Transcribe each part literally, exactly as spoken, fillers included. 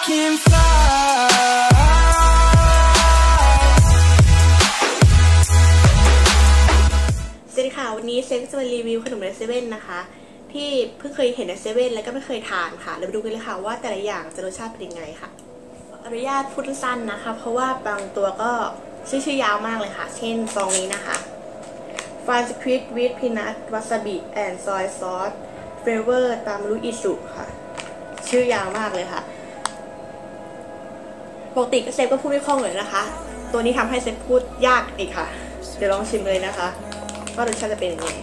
can fly. สวัสดีค่ะวันนี้เซนจะมารีวิวขนมในเซเว่นนะคะที่เพิ่งเคยเห็นในเซเว่นแล้วก็ไม่เคยทานค่ะเราไปดูกันเลยค่ะว่าแต่ละอย่างจะรสชาติเป็นยังไงค่ะอนุญาตพูดสั้นนะคะเพราะว่าบางตัวก็ชื่อชื่อยาวมากเลยค่ะเช่นซองนี้นะคะ Fried Squid with Peanut Wasabi and Soy Sauce Flavor ตามรู้อิสุค่ะชื่อยาวมากเลยค่ะปกติก็เซฟก็พูดไม่คล่องเลยนะคะตัวนี้ทำให้เซฟพูดยากอีกค่ะเดี๋ยวลองชิมเลยนะคะว่ารสชาติจะเป็นยังไง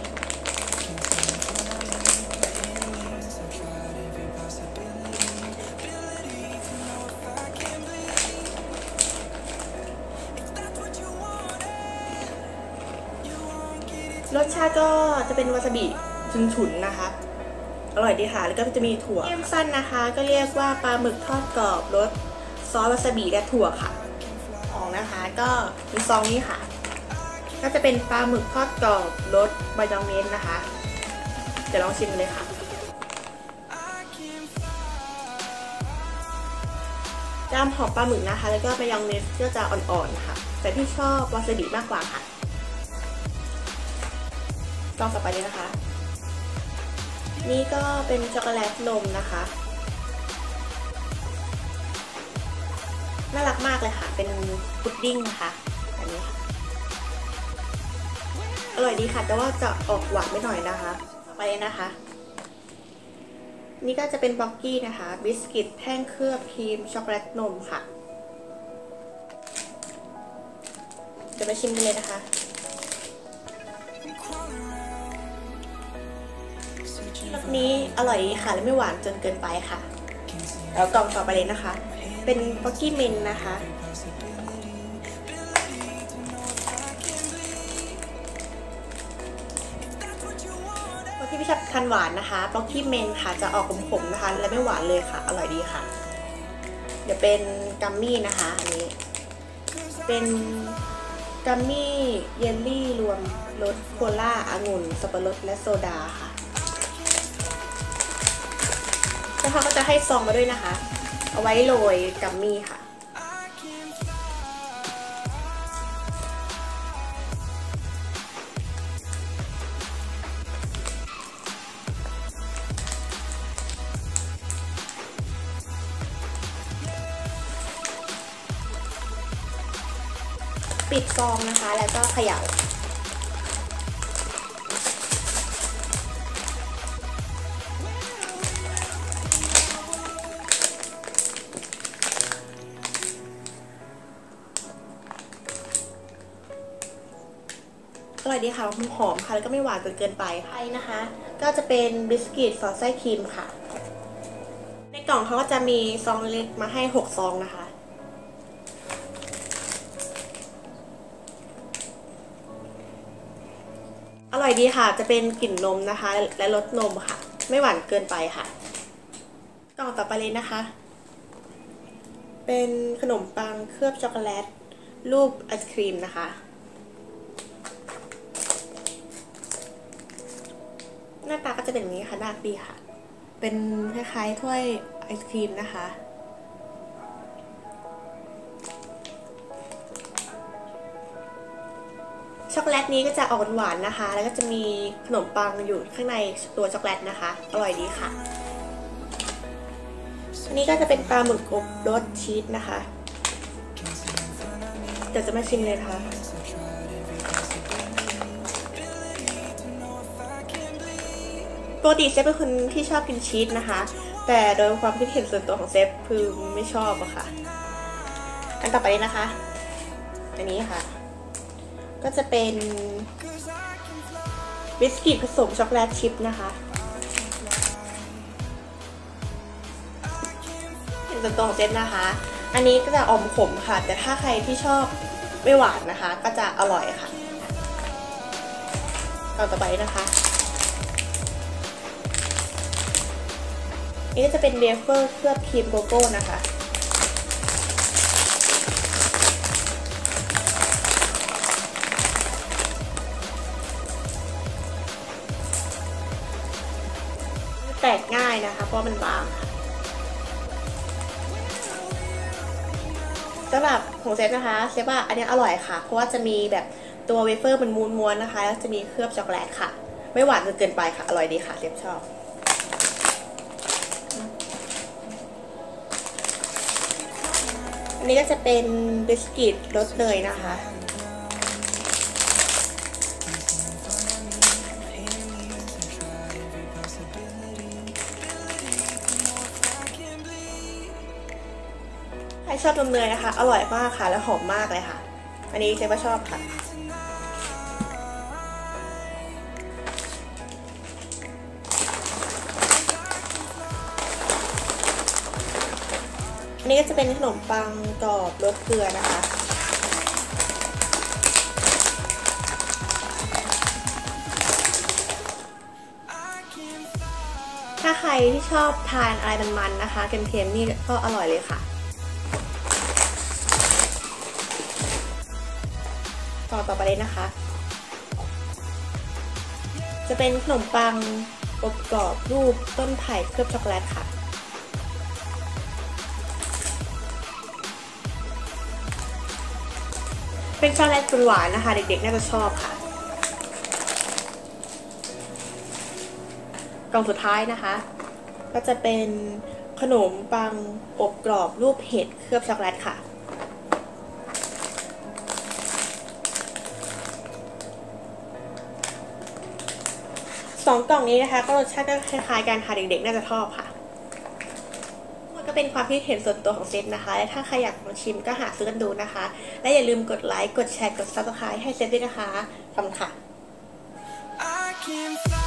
รสชาติก็จะเป็นวาซาบิฉุนๆนะคะอร่อยดีค่ะแล้วก็จะมีถั่วเค็มสั้นนะคะก็เรียกว่าปลาหมึกทอดกรอบรสซอสวาซาบิและถั่วค่ะของนะคะก็มีซองนี้ค่ะก็จะเป็นปลาหมึกทอดกรอบรสมายองเนสนะคะเดี๋ยวลองชิมเลยค่ะจามหอมปลาหมึกนะคะแล้วก็มายองเนสก็จะอ่อนๆค่ะแต่ที่ชอบวาซาบิมากกว่าค่ะลองต่อไปเลยนะคะนี่ก็เป็นช็อกโกแลตนมนะคะน่ารักมากเลยค่ะเป็นพุดดิ้งนะคะอันนี้ค่ะอร่อยดีค่ะแต่ว่าจะออกหวานไม่หน่อยนะคะต่อไปนะคะนี่ก็จะเป็นบ็อกกี้นะคะบิสกิตแท่งเคลือบครีมช็อกโกแลตนมค่ะเดี๋ยวมาชิมกันเลยนะคะรสนี้อร่อยดีค่ะและไม่หวานจนเกินไปค่ะแล้วกล่องต่อไปเลยนะคะเป็นบ็อกกี้เมนนะคะบ็อกกี้ที่ชอบทานหวานนะคะบ็อกกี้เมนค่ะจะออกขมๆนะคะและไม่หวานเลยค่ะอร่อยดีค่ะเดี๋ยวเป็นกัมมี่นะคะอันนี้เป็นกัมมี่เยลลี่รวมรสโคลาองุ่นสับปะรดและโซดาค่ะแล้วเขาก็จะให้ซองมาด้วยนะคะเอาไว้โรยกัมมี่ค่ะปิดซองนะคะแล้วก็เขย่าอร่อยดีค่ะหอมค่ะแล้วก็ไม่หวานจนเกินไปค่ะนะคะก็จะเป็นบิสกิตสอดไส้ครีมค่ะในกล่องเขาก็จะมีซองเล็กมาให้หกซองนะคะอร่อยดีค่ะจะเป็นกลิ่นนมนะคะและรสนมค่ะไม่หวานเกินไปค่ะกล่องต่อไปเลยนะคะเป็นขนมปังเคลือบช็อกโกแลตรูปไอศครีมนะคะหน้าตาก็จะเป็นอย่างนี้ค่ะน่ารักดีค่ะเป็นคล้ายๆถ้วยไอศครีมนะคะช็อกโกแลตนี้ก็จะออกหวานๆนะคะแล้วก็จะมีขนมปังอยู่ข้างในตัวช็อกโกแลตนะคะอร่อยดีค่ะอันนี้ก็จะเป็นปลาหมึกอบรสชีสนะคะเดี๋ยวจะมาชิมเลยค่ะปกติเซฟเป็นคนที่ชอบกินชีสนะคะแต่โดยความคิดเห็นส่วนตัวของเซฟคือไม่ชอบอะค่ะอันต่อไปนะคะอันนี้ค่ะก็จะเป็นบิสกิตผสมช็อกโกแลตชิพนะคะเห็นส่วนตัวของเซฟนะคะอันนี้ก็จะอมขมค่ะแต่ถ้าใครที่ชอบไม่หวานนะคะก็จะอร่อยค่ะต่อต่อไปนะคะนี่ก็จะเป็นเวเฟอร์เคลือบครีมโกโก้นะคะแตกง่ายนะคะเพราะมันบางค่ะสำหรับของเซตนะคะเซตว่าอันนี้อร่อยค่ะเพราะว่าจะมีแบบตัวเวเฟอร์มันม้วนๆนะคะแล้วจะมีเคลือบช็อกโกแลตค่ะไม่หวานจนเกินไปค่ะอร่อยดีค่ะเซตชอบอันนี้ก็จะเป็นบิสกิตรสเนยนะคะใครชอบนมเนยนะคะอร่อยมากค่ะและหอมมากเลยค่ะอันนี้เซฟก็ชอบค่ะอันนี้ก็จะเป็นขนมปังกรอบรสเกลือนะคะถ้าใครที่ชอบทานอะไรมันๆนะคะเค็มๆนี่ก็อร่อยเลยค่ะต่อต่อไปเลยนะคะจะเป็นขนมปังอบกรอบรูปต้นไผ่เคลือบช็อกโกแลตค่ะเป็นช็อกโกแลตหวานนะคะเด็กๆน่าจะชอบค่ะกล่องสุดท้ายนะคะก็จะเป็นขนมปังอบกรอบรูปเห็ดเคลือบช็อกโกแลตค่ะสองกล่องนี้นะคะก็รสชาติก็คล้ายๆกันค่ะเด็กๆน่าจะชอบค่ะมันก็เป็นความคิดเห็นส่วนตัวของเซตนะคะและถ้าใครอยากลองชิมก็หาซื้อกันดูนะคะและอย่าลืมกดไลค์กดแชร์กดซับสไครต์ให้เซตด้วยนะคะขอบคุณค่ะ